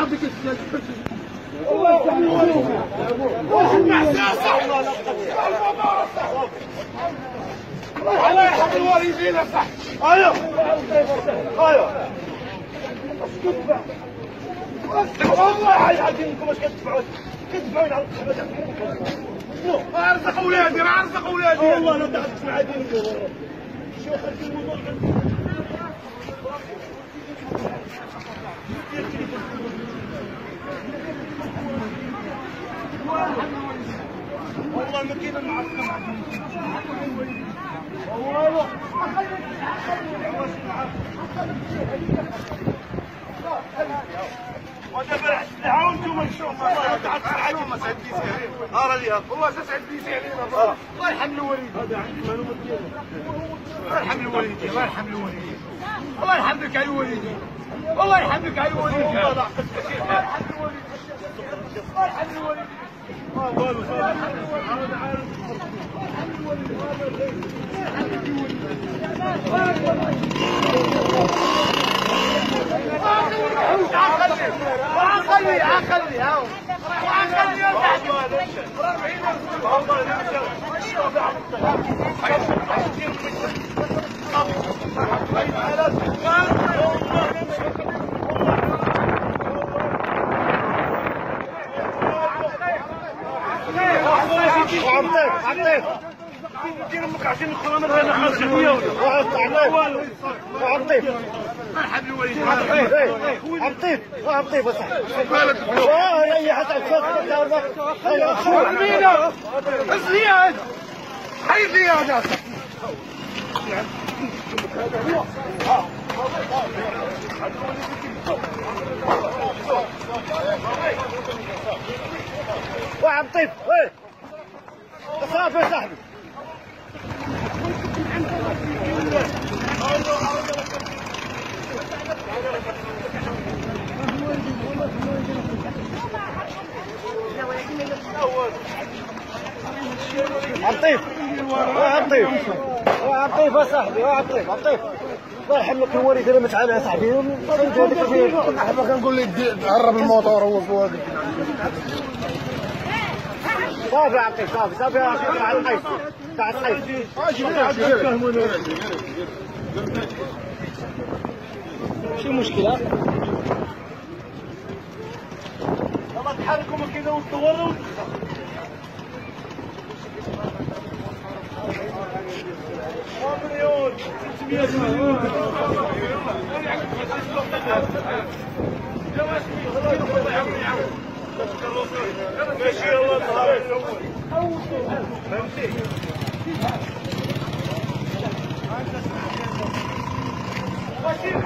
الله يحفظ الوالدين صح. ايوه ايوه والله يعافيكم واش كتدفعوا على الصحبه. ارزق اولادي ارزق اولادي والله لا تعرف تسمع دينكم. شوف هذا الموضوع والله ما كاين المعسكر والله ودابا راه السلعه وانتم تشوفوا والله تعرفوا ما سعد بيسي علينا راه والله سعد بيسي علينا الله يرحم الوالدين. هذا عندك معلومات ديالك. الله يرحم الوالدين الله يرحم الوالدين الله يرحم لك على الوالدين الله يرحم لك على الوالدين الله يرحم الوالدين الله يرحم الوالدين ما والو الله يرحم الوالدين عقلي هاو عقلي يا صاحبي 40 عطيك دير امك عشان ندخل انا غير نخلص شويه والو عطيك مرحبا الوالدين عطيك عطيك اصاحبي اي حتى شوف مينا زياد حي زياد وعطيك صافي يا صاحبي عطيف عطيف يا صاحبي عطيف الله يرحم لك الوالد انا متعب يا صاحبي احنا كنقول لك عرب الموتور هو فوق صافي عطيف صافي يا اخي تاع القيس تاع القيس شو المشكله؟ والله تحركوا من كذا وتدوروا مليون 600 ماشي الله يطهر فهمتي